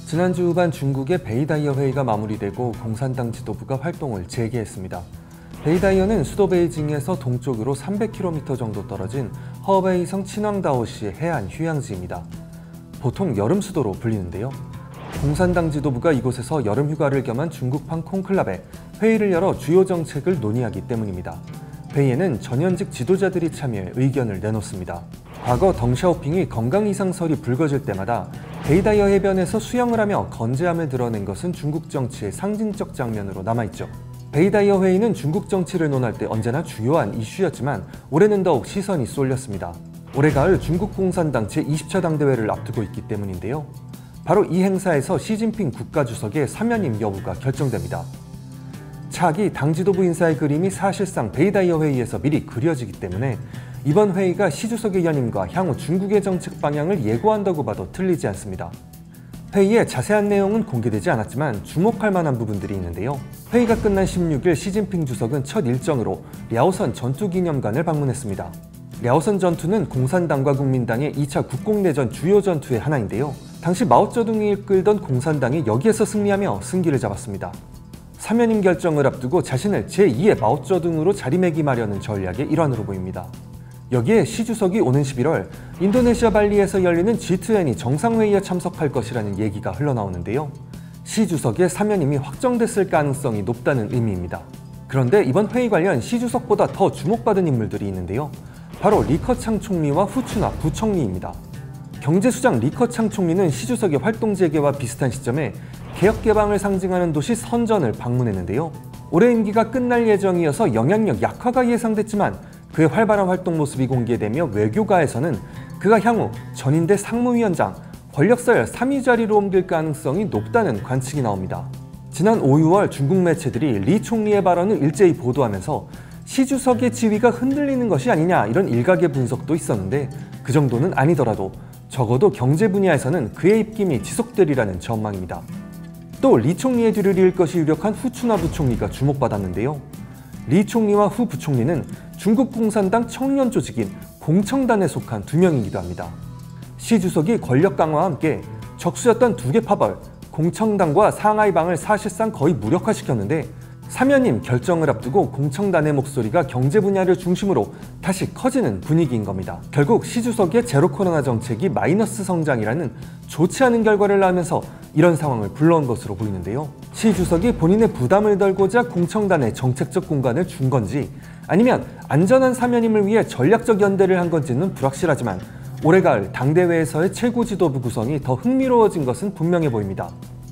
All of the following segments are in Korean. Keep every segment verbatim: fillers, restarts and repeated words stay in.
지난주 후반 중국의 베이다이어 회의가 마무리되고 공산당 지도부가 활동을 재개했습니다. 베이다이어는 수도 베이징에서 동쪽으로 삼백 킬로미터 정도 떨어진 허베이성 친왕다오시의 해안 휴양지입니다. 보통 여름 수도로 불리는데요. 공산당 지도부가 이곳에서 여름 휴가를 겸한 중국판 콘클라베 회의를 열어 주요 정책을 논의하기 때문입니다. 회의에는 전현직 지도자들이 참여해 의견을 내놓습니다. 과거 덩샤오핑이 건강 이상설이 불거질 때마다 베이다이어 해변에서 수영을 하며 건재함을 드러낸 것은 중국 정치의 상징적 장면으로 남아있죠. 베이다이어 회의는 중국 정치를 논할 때 언제나 주요한 이슈였지만 올해는 더욱 시선이 쏠렸습니다. 올해 가을 중국 공산당 제이십 차 당대회를 앞두고 있기 때문인데요. 바로 이 행사에서 시진핑 국가주석의 사면임 여부가 결정됩니다. 차기 당 지도부 인사의 그림이 사실상 베이다이어 회의에서 미리 그려지기 때문에 이번 회의가 시 주석의 연임과 향후 중국의 정책 방향을 예고한다고 봐도 틀리지 않습니다. 회의의 자세한 내용은 공개되지 않았지만 주목할 만한 부분들이 있는데요. 회의가 끝난 십육 일 시진핑 주석은 첫 일정으로 랴오선 전투기념관을 방문했습니다. 랴오선 전투는 공산당과 국민당의 이 차 국공내전 주요 전투의 하나인데요. 당시 마오쩌둥이 이끌던 공산당이 여기에서 승리하며 승기를 잡았습니다. 사면임 결정을 앞두고 자신을 제이의 마오쩌둥으로 자리매김하려는 전략의 일환으로 보입니다. 여기에 시 주석이 오는 십일월 인도네시아 발리에서 열리는 지 이십이 정상회의에 참석할 것이라는 얘기가 흘러나오는데요. 시 주석의 사면임이 확정됐을 가능성이 높다는 의미입니다. 그런데 이번 회의 관련 시 주석보다 더 주목받은 인물들이 있는데요. 바로 리커창 총리와 후추나 부총리입니다. 경제수장 리커창 총리는 시 주석의 활동 재개와 비슷한 시점에 개혁개방을 상징하는 도시 선전을 방문했는데요. 올해 임기가 끝날 예정이어서 영향력 약화가 예상됐지만 그의 활발한 활동 모습이 공개되며 외교가에서는 그가 향후 전인대 상무위원장, 권력서열 삼 위 자리로 옮길 가능성이 높다는 관측이 나옵니다. 지난 오, 유월 중국 매체들이 리 총리의 발언을 일제히 보도하면서 시 주석의 지위가 흔들리는 것이 아니냐 이런 일각의 분석도 있었는데 그 정도는 아니더라도 적어도 경제 분야에서는 그의 입김이 지속되리라는 전망입니다. 또 리 총리의 뒤를 이을 것이 유력한 후추나 부총리가 주목받았는데요. 리 총리와 후 부총리는 중국 공산당 청년 조직인 공청단에 속한 두 명이기도 합니다. 시 주석이 권력 강화와 함께 적수였던 두 개 파벌, 공청당과 상하이방을 사실상 거의 무력화시켰는데 사면임 결정을 앞두고 공청단의 목소리가 경제 분야를 중심으로 다시 커지는 분위기인 겁니다. 결국 시 주석의 제로 코로나 정책이 마이너스 성장이라는 좋지 않은 결과를 낳으면서 이런 상황을 불러온 것으로 보이는데요. 시 주석이 본인의 부담을 덜고자 공청단에 정책적 공간을 준 건지 아니면 안전한 사면임을 위해 전략적 연대를 한 건지는 불확실하지만 올해 가을 당대회에서의 최고 지도부 구성이 더 흥미로워진 것은 분명해 보입니다.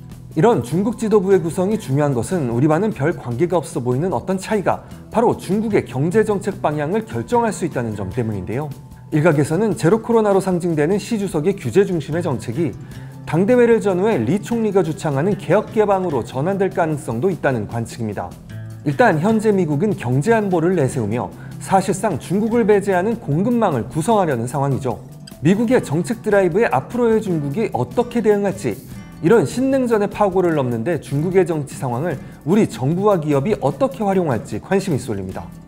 이런 중국 지도부의 구성이 중요한 것은 우리와는 별 관계가 없어 보이는 어떤 차이가 바로 중국의 경제정책 방향을 결정할 수 있다는 점 때문인데요. 일각에서는 제로 코로나로 상징되는 시 주석의 규제 중심의 정책이 당대회를 전후해 리 총리가 주창하는 개혁 개방으로 전환될 가능성도 있다는 관측입니다. 일단 현재 미국은 경제 안보를 내세우며 사실상 중국을 배제하는 공급망을 구성하려는 상황이죠. 미국의 정책 드라이브에 앞으로의 중국이 어떻게 대응할지, 이런 신냉전의 파고를 넘는데 중국의 정치 상황을 우리 정부와 기업이 어떻게 활용할지 관심이 쏠립니다.